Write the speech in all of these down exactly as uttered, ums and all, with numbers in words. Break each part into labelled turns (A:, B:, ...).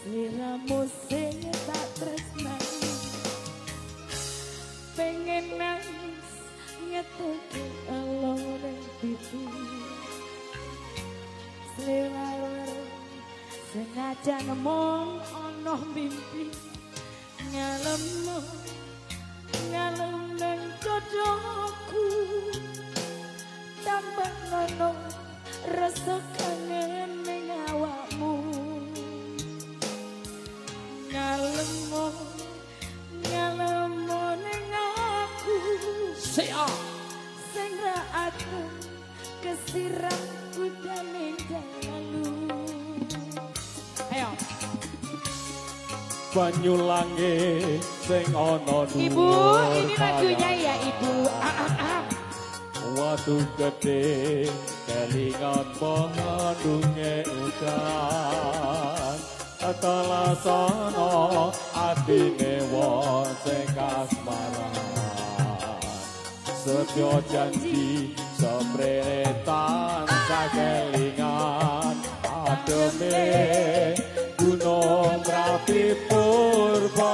A: Sliramu sing tak tresnani pengen nangis ngetuke elone pipi sliramu sengaja nemong ana mimpi ngalem ngalem nang jodohku tambah nono rasa kangen ning awakmu ngalemo ngalemo ning aku sia sing ra aku kesiram udane dalu ayo
B: banyu langit sing ana
A: Ibu ini lagunya ya Ibu ah, ah, ah.
B: Watu gede kelingan mengandunge udan Atalasana atine wong sing kasmaran Setyo janji sepretan sakelingan ademe gunung merapi purba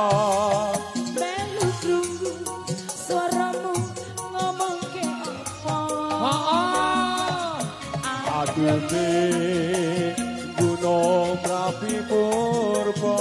A: melu krungu suaramu ngomong ke apa
B: ademe gunung merapi purba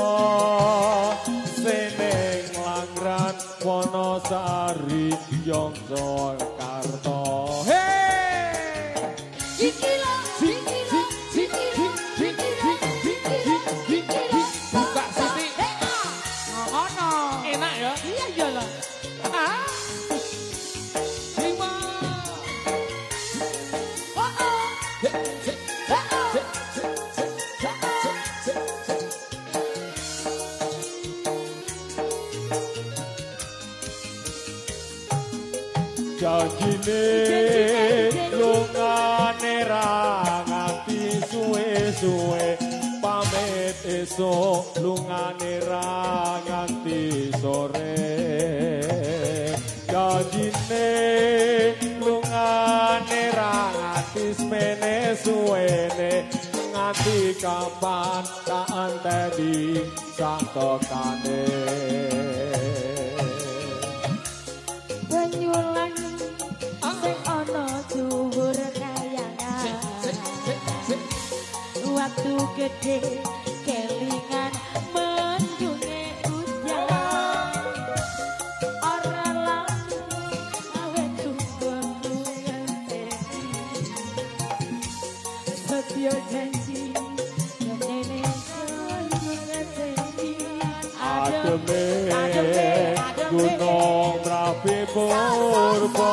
B: seneng langran Wonosari Yogyakarta hey
A: Jikila jikila jikila jikila jikila
B: buka siti
A: ngono
B: enak ya
A: iya iyalah ah
B: lima
A: oh oh
B: janjine lungane ra nganti suwe-suwe pamit esuk lungane ra nganti sore janjine lungane ra nganti semene suwene nganti kapan tak anteni sakokane
A: penyulang sing ana dhuwur kayangan waktu gede kelingan mendunge udan ora lalu awet tunggu ngenteni setyo janji ngene ngenteni
B: ademe gunung merapi purba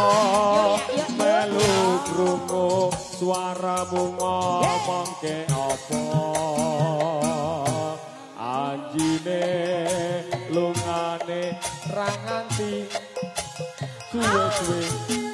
B: melu krungu suaramu ngomong ke apa anjine lungane ra nganti suwe-suwe